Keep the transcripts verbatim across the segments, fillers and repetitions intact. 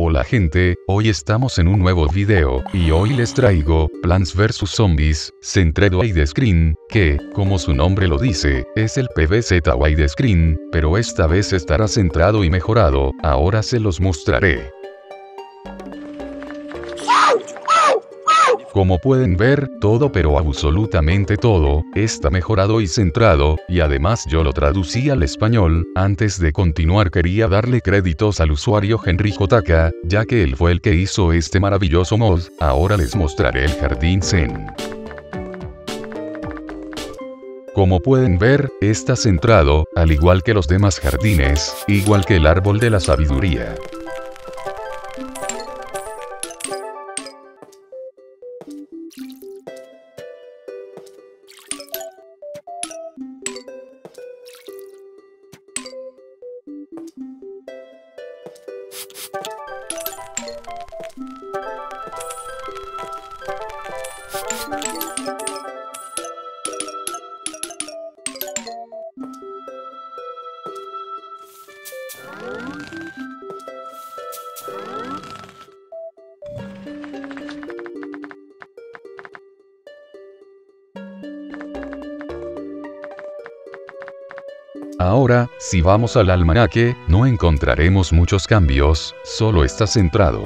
Hola gente, hoy estamos en un nuevo video, y hoy les traigo, Plants versus. Zombies, Centered Widescreen, que, como su nombre lo dice, es el P V Z Widescreen, pero esta vez estará centrado y mejorado, ahora se los mostraré. Como pueden ver, todo pero absolutamente todo, está mejorado y centrado, y además yo lo traducí al español. Antes de continuar quería darle créditos al usuario Henry J K, ya que él fue el que hizo este maravilloso mod. Ahora les mostraré el jardín Zen. Como pueden ver, está centrado, al igual que los demás jardines, igual que el árbol de la sabiduría. Ahora, si vamos al almanaque, no encontraremos muchos cambios, solo está centrado.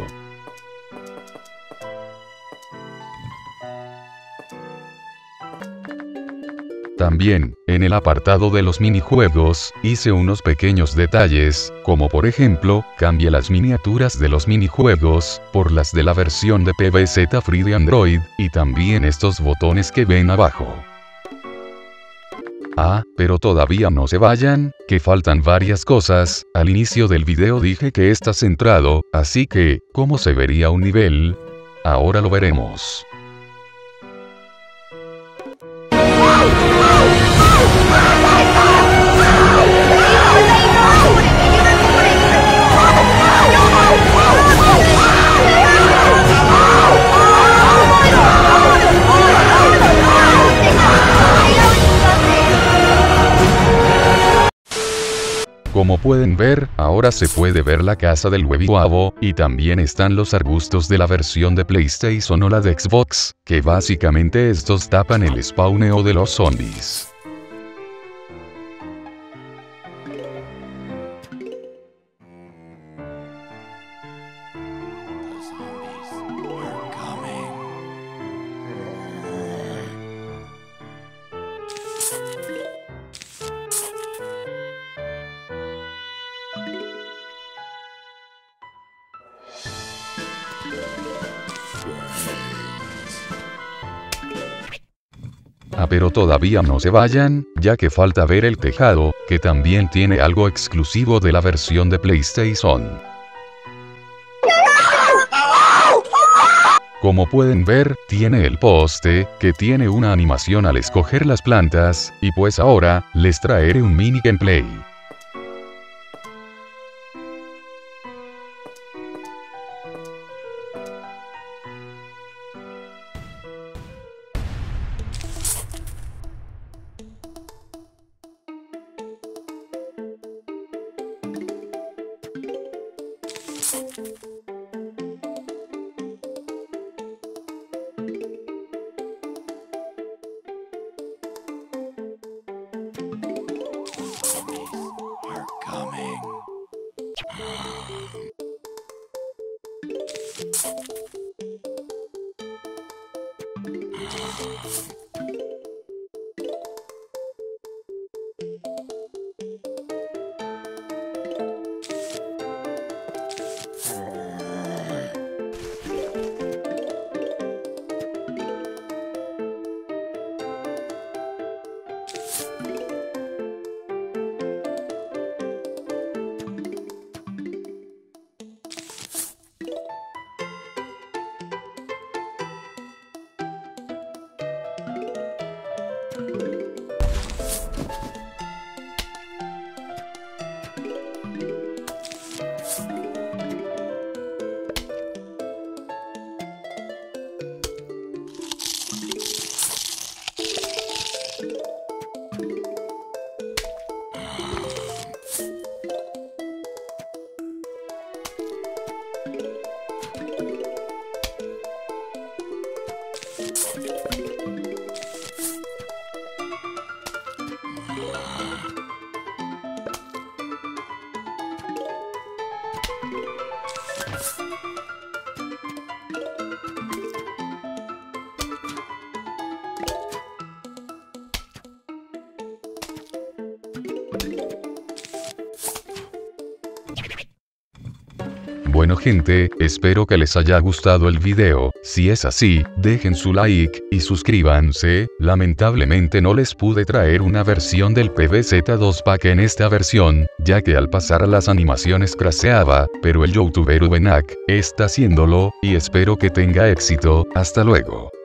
También, en el apartado de los minijuegos, hice unos pequeños detalles, como por ejemplo, cambié las miniaturas de los minijuegos, por las de la versión de P V Z Free de Android, y también estos botones que ven abajo. Ah, pero todavía no se vayan, que faltan varias cosas. Al inicio del video dije que está centrado, así que, ¿cómo se vería un nivel? Ahora lo veremos. Como pueden ver, ahora se puede ver la casa del huevo, y también están los arbustos de la versión de PlayStation o la de Xbox, que básicamente estos tapan el spawneo de los zombies. Ah, pero todavía no se vayan, ya que falta ver el tejado, que también tiene algo exclusivo de la versión de PlayStation. Como pueden ver, tiene el poste, que tiene una animación al escoger las plantas, y pues ahora, les traeré un mini gameplay. Bueno gente, espero que les haya gustado el video, si es así, dejen su like, y suscríbanse. Lamentablemente no les pude traer una versión del P B Z dos Pack en esta versión, ya que al pasar a las animaciones craseaba, pero el youtuber Ubenak está haciéndolo, y espero que tenga éxito. Hasta luego.